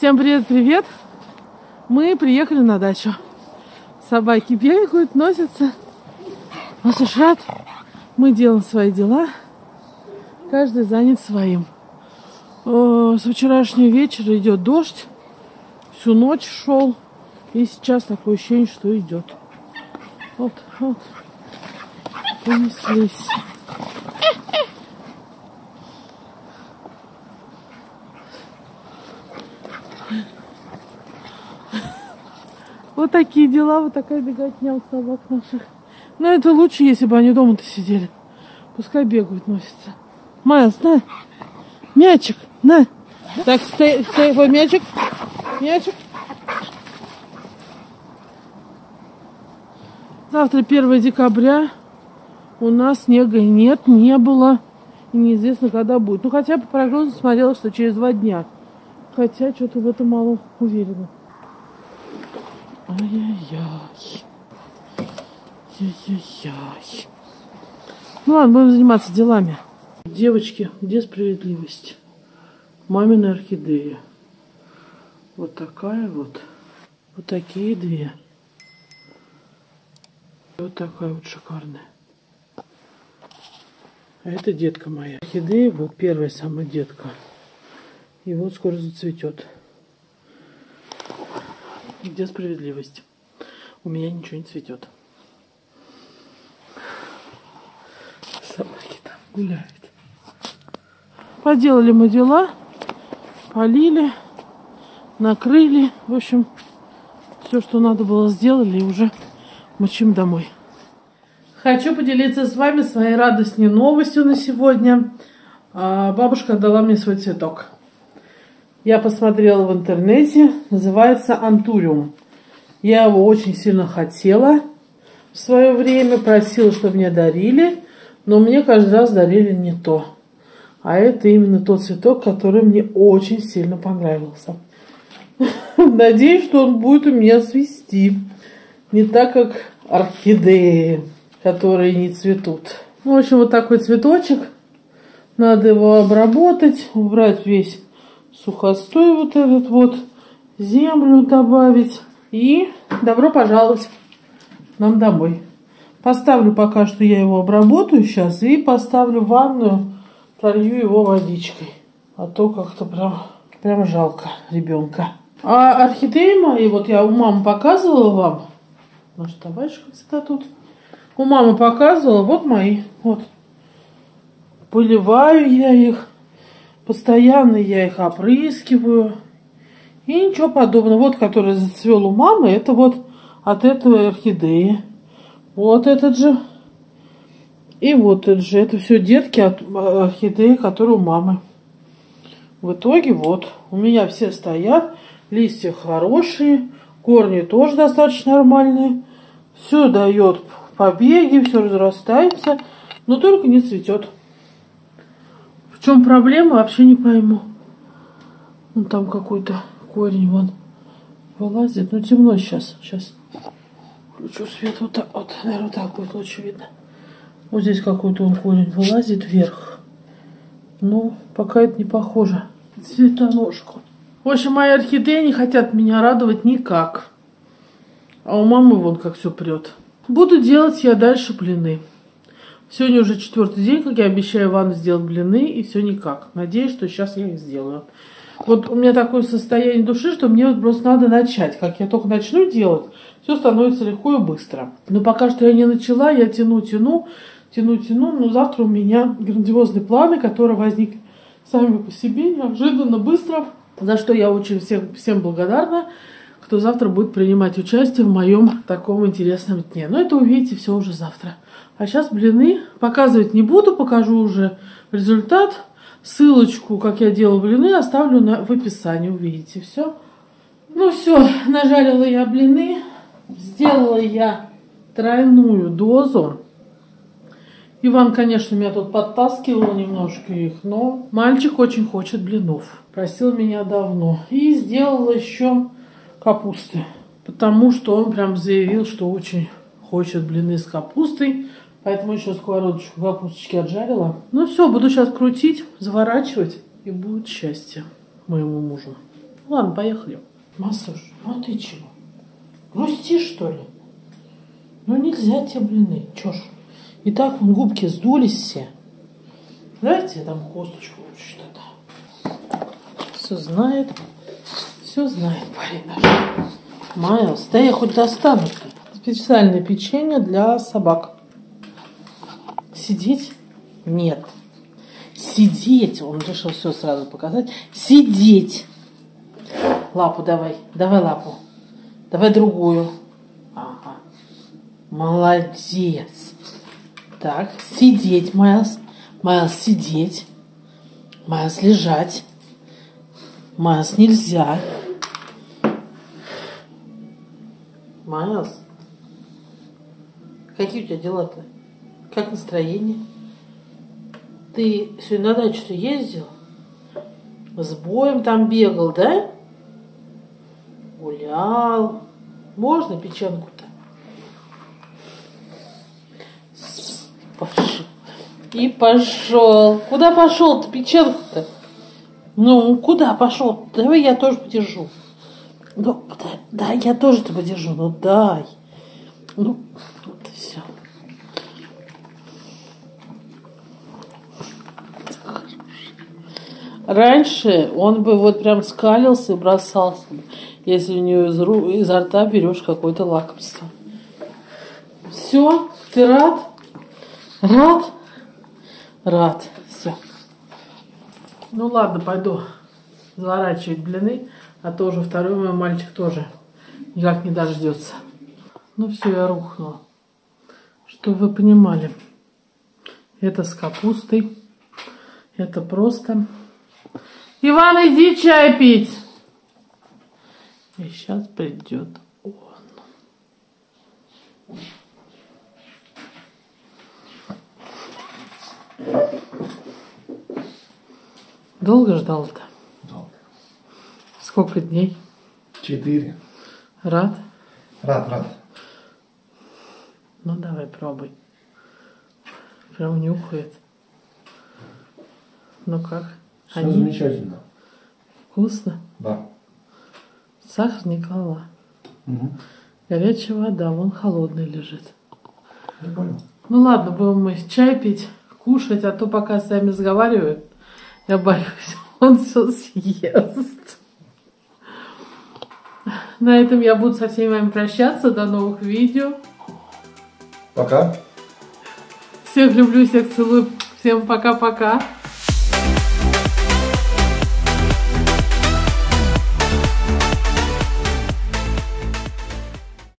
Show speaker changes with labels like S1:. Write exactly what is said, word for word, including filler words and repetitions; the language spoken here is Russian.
S1: Всем привет-привет! Мы приехали на дачу. Собаки бегают, носятся, осушат. Мы делаем свои дела. Каждый занят своим. О, с вчерашнего вечера идет дождь. Всю ночь шел. И сейчас такое ощущение, что идет. Вот, вот. Понеслись. Вот такие дела, вот такая беготня у собак наших. Но это лучше, если бы они дома-то сидели. Пускай бегают, носятся. Майлз, на! Мячик, на! Так, стой, стой, вот мячик. Мячик. Завтра первое декабря. У нас снега нет, не было. И неизвестно, когда будет. Ну, хотя по прогнозу смотрела, что через два дня. Хотя, что-то в этом мало уверена. Ай-яй-яй. Ай-яй-яй. Ну ладно, будем заниматься делами. Девочки, где справедливость? Мамина орхидея. Вот такая вот. Вот такие две. Вот такая вот шикарная. А это детка моя. Орхидея, вот первая самая детка. И вот скоро зацветет. Где справедливость? У меня ничего не цветет. Собаки там гуляют. Поделали мы дела. Полили. Накрыли. В общем, все, что надо было, сделали. И уже мчим домой. Хочу поделиться с вами своей радостной новостью на сегодня. Бабушка отдала мне свой цветок. Я посмотрела в интернете, называется антуриум. Я его очень сильно хотела в свое время, просила, чтобы мне дарили, но мне каждый раз дарили не то. А это именно тот цветок, который мне очень сильно понравился. Надеюсь, что он будет у меня цвести. Не так, как орхидеи, которые не цветут. В общем, вот такой цветочек. Надо его обработать, убрать весь сухостой вот этот вот, землю добавить. И добро пожаловать нам домой. Поставлю пока что, я его обработаю сейчас. И поставлю в ванную, пролью его водичкой. А то как-то прям, прям жалко ребенка. А орхидеи мои, вот я у мамы показывала вам. Наша табачка всегда тут. У мамы показывала, вот мои. Вот. Поливаю я их. Постоянно я их опрыскиваю. И ничего подобного. Вот, который зацвел у мамы, это вот от этой орхидеи. Вот этот же. И вот этот же. Это все детки от орхидеи, которые у мамы. В итоге вот. У меня все стоят. Листья хорошие. Корни тоже достаточно нормальные. Все дает побеги, все разрастается. Но только не цветет. В чем проблема, вообще не пойму. Вон там какой-то корень вон вылазит. Ну, темно сейчас. Сейчас включу свет. Вот так вот. Наверное, вот так будет лучше видно. Вот здесь какой-то он корень вылазит вверх. Ну, пока это не похоже. Цветоножку. В общем, мои орхидеи не хотят меня радовать никак. А у мамы вон как все прет. Буду делать я дальше блины. Сегодня уже четвертый день, как я обещаю вам сделать блины, и все никак. Надеюсь, что сейчас я их сделаю. Вот у меня такое состояние души, что мне вот просто надо начать. Как я только начну делать, все становится легко и быстро. Но пока что я не начала, я тяну, тяну, тяну, тяну. Но завтра у меня грандиозные планы, которые возникли сами по себе, неожиданно, быстро. За что я очень всем, всем благодарна, кто завтра будет принимать участие в моем таком интересном дне. Но это увидите все уже завтра. А сейчас блины показывать не буду, покажу уже результат. Ссылочку, как я делала блины, оставлю на, в описании, увидите все. Ну все, нажарила я блины, сделала я тройную дозу. Иван, конечно, меня тут подтаскивал немножко их, но мальчик очень хочет блинов. Просил меня давно. И сделала еще капусты, потому что он прям заявил, что очень хочет блины с капустой. Поэтому еще сковородочку капусточки отжарила. Ну все, буду сейчас крутить, заворачивать. И будет счастье моему мужу. Ладно, поехали. Массаж, ну а ты чего? Грустишь, что ли? Ну нельзя тебе блины, чё ж. И так вон губки сдулись все. Давайте я дам косточку лучше что-то. Все знает, все знает парень наш. Майлз, да я хоть достану-то. Специальное печенье для собак. Сидеть? Нет. Сидеть. Он решил все сразу показать. Сидеть. Лапу давай. Давай лапу. Давай другую. Ага. Молодец. Так, сидеть, Майлз. Майлз, сидеть. Майлз, лежать. Майлз, нельзя. Майлз. Какие у тебя дела-то? Как настроение? Ты сегодня на дачу-то ездил? С боем там бегал, да? Гулял. Можно печенку-то? Пошел. И пошел. Куда пошел-то печенку-то? Ну, куда пошел? Давай я тоже подержу. Ну, да, да, я тоже-то подержу. Ну, дай. Ну, вот и все. Раньше он бы вот прям скалился и бросался, если у нее из ру, изо рта берешь какое-то лакомство. Все, ты рад? Рад? Рад. Все. Ну ладно, пойду заворачивать блины, а то уже второй мой мальчик тоже никак не дождется. Ну все, я рухнула. Чтобы вы понимали, это с капустой, это просто... Иван, иди чай пить. И сейчас придет он. Долго ждал-то?
S2: Долго.
S1: Сколько дней?
S2: Четыре.
S1: Рад?
S2: Рад, рад.
S1: Ну давай, пробуй. Прям нюхает. Ну как?
S2: Все
S1: Они?
S2: замечательно.
S1: Вкусно?
S2: Да.
S1: Сахар не клала.
S2: Угу.
S1: Горячая вода, вон холодный лежит.
S2: Я понял.
S1: Ну ладно, будем мы чай пить, кушать, а то пока сами разговаривают, я боюсь, он все съест. На этом я буду со всеми вами прощаться. До новых видео.
S2: Пока.
S1: Всех люблю, всех целую. Всем пока-пока.